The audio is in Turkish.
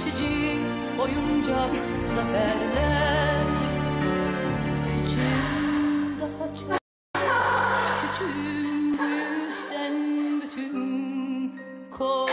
geçici oyuncak zaferler. Küçüğüm daha çok, küçüğüm bu yüzden bütün